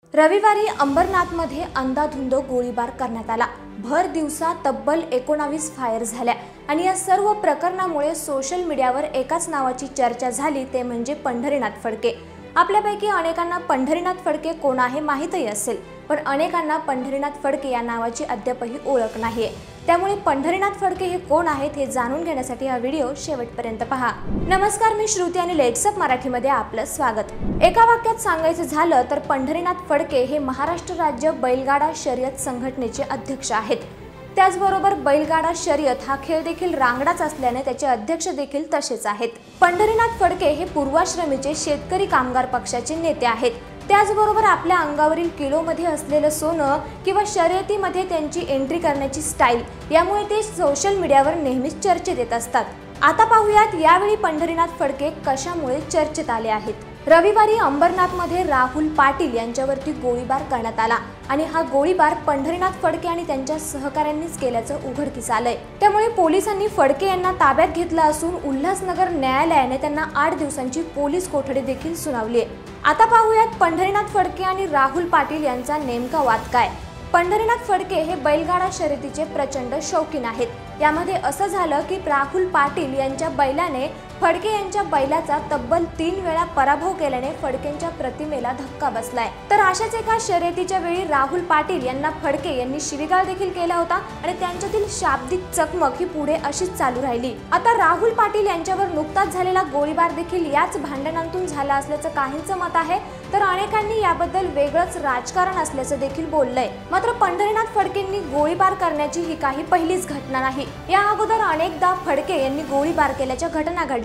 रविवारी अंबरनाथमध्ये अंधाधुंद गोळीबार करण्यात आला। भर दिवसा तब्बल 19 फायर झाल्या आणि या सर्व प्रकरणामुळे सोशल मीडियावर एकाच नावाची चर्चा झाली, ते म्हणजे पंढरीनाथ फडके। आपल्यापैकी अनेकांना पंढरीनाथ फडके कोण आहे माहितही असेल, पण अनेकांना पंढरीनाथ फडके या नावाची अद्यापही ओळख नाहीये। त्यामुळे पंढरीनाथ फडके हे कोण आहेत हे जाणून घेण्यासाठी हा व्हिडिओ शेवटपर्यंत पहा। नमस्कार, मी श्रुती आणि लेट्सअप मराठीमध्ये आपलं स्वागत। एका वाक्यात सांगायचं झालं तर पंढरीनाथ फडके हे महाराष्ट्र राज्य बैलगाडा शर्यत संघटनेचे अध्यक्ष आहेत। त्याचबरोबर बैलगाडा शर्यत हा खेळ देखील रांगडाच असल्याने त्याचे अध्यक्ष देखील तसेच आहेत। पंढरीनाथ फडके हे पूर्वाश्रमीचे शेतकरी कामगार पक्षाचे नेते आहेत। त्याचबरोबर आपल्या अंगावरील किलोमध्ये असलेलं सोनं किंवा शर्यतीमध्ये त्यांची एंट्री करण्याची स्टाईल यामुळे ते सोशल मीडियावर नेहमीच चर्चेत येत असतात। आता पाहूयात यावेळी पंढरीनाथ फडके कशामुळे चर्चेत आले आहेत। रविवारी अंबरनाथमध्ये राहुल पाटील यांच्यावरती गोळीबार करण्यात आला आणि हा गोळीबार पंढरीनाथ फडके आणि त्यांच्या सहकाऱ्यांनीच केल्याचं उघडकीस आलंय। त्यामुळे पोलिसांनी फडके यांना ताब्यात घेतलं असून उल्हासनगर न्यायालयाने त्यांना 8 दिवसांची पोलीस कोठडी देखील सुनावली आहे। आता पाहूयात पंढरीनाथ फडके आणि राहुल पाटील यांचा नेमका वाद काय। पंढरीनाथ फडके हे बैलगाडा शर्यतीचे प्रचंड शौकीन आहेत। यामध्ये असं झालं की राहुल पाटील यांच्या बैलाने फडके यांच्या बैलाचा तब्बल 3 वेळा पराभव केल्याने फडकेंच्या प्रतिमेला धक्का बसलाय। तर अशाच एका शर्यतीच्या वेळी राहुल पाटील यांना फडके यांनी शिवीगाळ देखील केला होता आणि त्यांच्यातील शाब्दिक चकमक ही पुढे अशीच चालू राहिली। आता राहुल पाटील यांच्यावर नुकताच झालेला गोळीबार देखील याच भांडणातून झाला असल्याचं काहींचं मत आहे, तर अनेकांनी याबद्दल वेगळंच राजकारण असल्याचं देखील बोललंय। मात्र पंढरीनाथ फडकेंनी गोळीबार करण्याची ही काही पहिलीच घटना नाही। या अगोदर अनेकदा फडके यांनी गोळीबार केल्याच्या घटना घडल्या।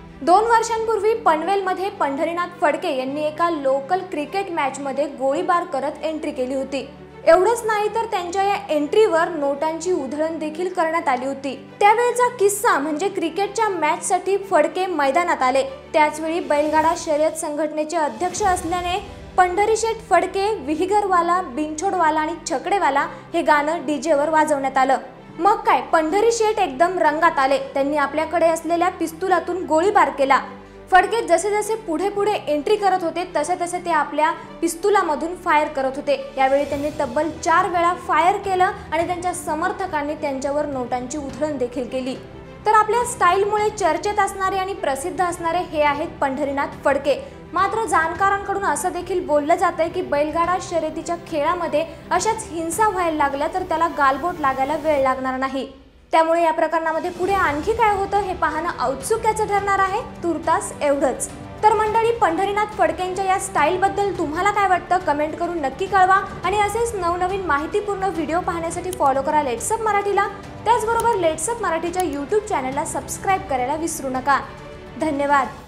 2 वर्षांपूर्वी पनवेलमध्ये पंढरीनाथ फडके यांनी एका लोकल क्रिकेट मॅच मध्ये गोळीबार करत एंट्री केली होती। एवढंच नाही तर त्यांच्या या एंट्रीवर नोटांची उधळण देखील करण्यात आली होती। त्यावेळचा किस्सा म्हणजे क्रिकेटच्या मॅच साठी फडके मैदानात आले। त्याचवेळी बैलगाडा शर्यत संघटनेचे अध्यक्ष असल्याने पंढरीशेठ फडके, विहिगरवाला, बिनछोडवाला आणि छकडेवाला हे गाणं डीजे वर वाजवण्यात आलं। मग काय, पंढरी शेठ एकदम रंगात आले। त्यांनी आपल्याकडे असलेल्या पिस्तुलातून गोळीबार केला। फडके जसे जसे पुढे पुढे एंट्री करत होते तसे तसे ते आपल्या पिस्तुलामधून फायर करत होते। यावेळी त्यांनी तब्बल 4 वेळा फायर केलं आणि त्यांच्या समर्थकांनी त्यांच्यावर नोटांची उधळण देखील केली। तर आपल्या स्टाईलमुळे चर्चेत असणारे आणि प्रसिद्ध असणारे हे आहेत पंढरीनाथ फडके। मात्र जाणकारांकडून असं देखील बोललं जातंय की बैलगाडा शर्यतीच्या खेळामध्ये अशाच हिंसा व्हायला लागल्या तर त्याला गालबोट लागायला वेळ लागणार नाही। त्यामुळे या प्रकरणामध्ये पुढे आणखी काय होतं हे पाहणं औत्सुक्याचं ठरणार आहे। तुर्तास एवढंच। तर मंडळी, पंढरीनाथ फडकेंच्या या स्टाईल बद्दल तुम्हाला काय वाटतं कमेंट करून नक्की कळवा आणि असेच नवनवीन माहितीपूर्ण व्हिडिओ पाहण्यासाठी फॉलो करा लेट्सअप मराठीला। त्याचबरोबर लेट्सअप मराठीच्या YouTube चॅनलला सबस्क्राईब करायला विसरू नका। धन्यवाद।